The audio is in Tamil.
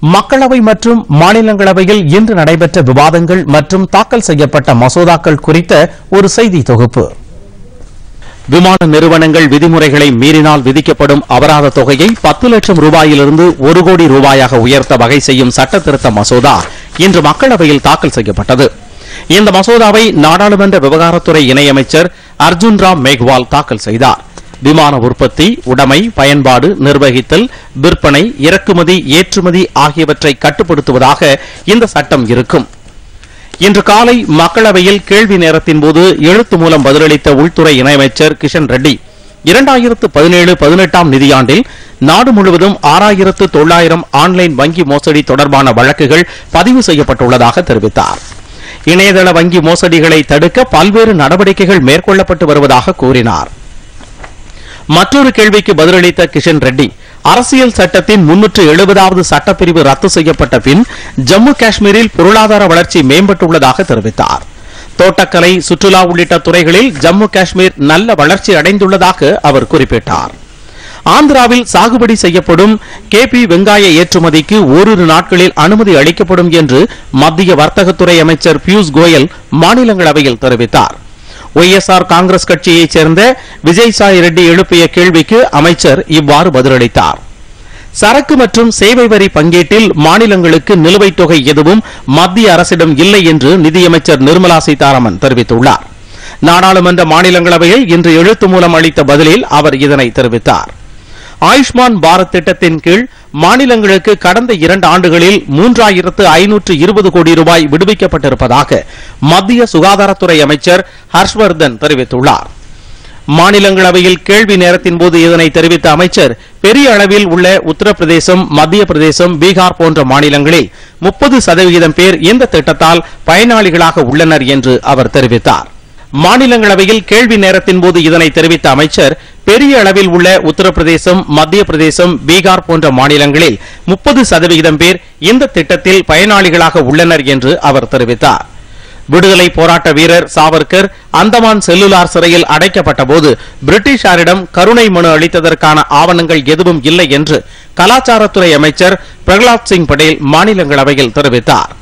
மக்களவை மற்றும் மாநிலங்களவையில் இன்று நடைபெற்ற விவாதங்கள் மற்றும் தாக்கல் செய்யப்பட்ட மசோதாக்கள் குறித்த ஒரு செய்தி தொகுப்பு. விமான நிறுவனங்கள் விதிமுறைகளை மீறினால் விதிக்கப்படும் அபராத தொகையை 10 லட்சம் ரூபாயிலிருந்து 1 கோடி ரூபாயாக உயர்த்த வகை செய்யும் சட்டத்திருத்த மசோதா இன்று மக்களவையில் தாக்கல் செய்யப்பட்டது. இந்த மசோதாவை நாடாளுமன்ற விவகாரத்துறை இணையமைச்சர் அர்ஜுன் ராம் மேக்வால் தாக்கல் செய்தார். விமான உற்பத்தி, உடைமை, பயன்பாடு, நிர்வகித்தல், விற்பனை, இறக்குமதி, ஏற்றுமதி ஆகியவற்றை கட்டுப்படுத்துவதாக இந்த சட்டம் இருக்கும். இன்று காலை மக்களவையில் கேள்வி நேரத்தின்போது எழுத்து மூலம் பதிலளித்த உள்துறை இணையமைச்சர் கிஷன் ரெட்டி 2017-18 நிதியாண்டில் நாடு முழுவதும் 6900 ஆன்லைன் வங்கி மோசடி தொடர்பான வழக்குகள் பதிவு செய்யப்பட்டுள்ளதாக தெரிவித்தார். இணையதள வங்கி மோசடிகளை தடுக்க பல்வேறு நடவடிக்கைகள் மேற்கொள்ளப்பட்டு வருவதாக கூறினார். மற்றொரு கேள்விக்கு பதிலளித்த கிஷன் ரெட்டி அரசியல் சட்டத்தின் 370வது சட்டப்பிரிவு ரத்து செய்யப்பட்ட பின் ஜம்மு காஷ்மீரில் பொருளாதார வளர்ச்சி மேம்பட்டுள்ளதாக தெரிவித்தார். தோட்டக்கலை, சுற்றுலா உள்ளிட்ட துறைகளில் ஜம்மு காஷ்மீர் நல்ல வளர்ச்சி அடைந்துள்ளதாக அவர் குறிப்பிட்டார். ஆந்திராவில் சாகுபடி செய்யப்படும் கேபி வெங்காய ஏற்றுமதிக்கு ஓரிரு நாட்களில் அனுமதி அளிக்கப்படும் என்று மத்திய வர்த்தகத்துறை அமைச்சர் பியூஷ் கோயல் மாநிலங்களவையில் தெரிவித்தார். ஒய்எஸ்ஆர் காங்கிரஸ் கட்சியைச் சேர்ந்த விஜய் சாய் ரெட்டி எழுப்பிய கேள்விக்கு அமைச்சர் இவ்வாறு பதிலளித்தார். சரக்கு மற்றும் சேவை வரி பங்கீட்டில் மாநிலங்களுக்கு நிலுவைத் தொகை எதுவும் மத்திய அரசிடம் இல்லை என்று நிதியமைச்சர் நிர்மலா சீதாராமன் தெரிவித்துள்ளார். நாடாளுமன்ற மாநிலங்களவையில் இன்று எழுத்து மூலம் அளித்த பதிலில் அவர் இதனை தெரிவித்தார். ஆயுஷ்மான் பாரத் திட்டத்தின் கீழ் மாநிலங்களுக்கு கடந்த 2 ஆண்டுகளில் 3520 கோடி ரூபாய் விடுவிக்கப்பட்டிருப்பதாக மத்திய சுகாதாரத்துறை அமைச்சர் ஹர்ஷ்வர்தன் தெரிவித்துள்ளார். மாநிலங்களவையில் கேள்வி நேரத்தின்போது இதனை தெரிவித்த அமைச்சர் பெரிய அளவில் உள்ள உத்தரப்பிரதேசம், மத்திய பிரதேசம், பீகார் போன்ற மாநிலங்களில் 30% பேர் இந்த திட்டத்தால் பயனாளிகளாக உள்ளனர் என்று அவர் தெரிவித்தார். மாநிலங்களவையில் கேள்வி நேரத்தின்போது இதனை தெரிவித்த அமைச்சர் பெரிய அளவில் உள்ள உத்தரப்பிரதேசம், மத்திய பிரதேசம், பீகார் போன்ற மாநிலங்களில் 30% பேர் இந்த திட்டத்தில் பயனாளிகளாக உள்ளனர் என்று அவர் தெரிவித்தார். விடுதலை போராட்ட வீரர் சாவர்கர் அந்தமான் செல்லுலார் சிறையில் அடைக்கப்பட்டபோது பிரிட்டிஷாரிடம் கருணை மனு அளித்ததற்கான ஆவணங்கள் எதுவும் இல்லை என்று கலாச்சாரத்துறை அமைச்சர் பிரகலாத் சிங் படேல் மாநிலங்களவையில் தெரிவித்தார்.